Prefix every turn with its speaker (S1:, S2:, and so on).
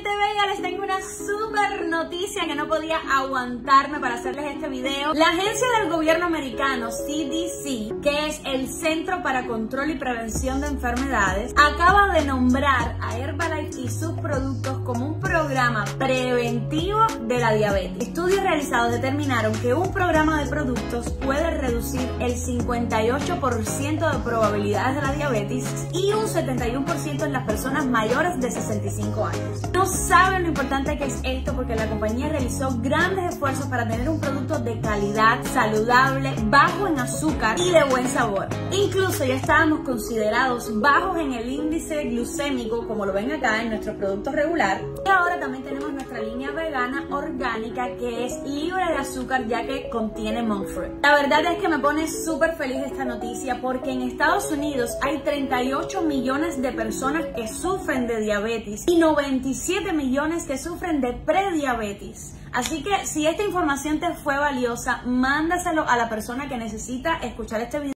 S1: gente bella, les tengo una super noticia que no podía aguantarme para hacerles este video. La agencia del gobierno americano CDC, que es el Centro para Control y Prevención de Enfermedades, acaba de nombrar a Herbalife y sus productos como un programa preventivo de la diabetes. Estudios realizados determinaron que un programa de productos puede reducir el 58% de probabilidades de la diabetes y un 71% en las personas mayores de 65 años. No saben lo importante que es esto porque la compañía realizó grandes esfuerzos para tener un producto de calidad, saludable, bajo en azúcar y de buen sabor. Incluso ya estábamos considerados bajos en el índice glucémico, como lo ven acá en nuestros productos regular. Y ahora también tenemos nuestra línea vegana orgánica que es libre de azúcar ya que contiene monk fruit. La verdad es que me pone súper feliz esta noticia porque en Estados Unidos hay 38 millones de personas que sufren de diabetes y 97 millones que sufren de prediabetes. Así que si esta información te fue valiosa, mándaselo a la persona que necesita escuchar este video.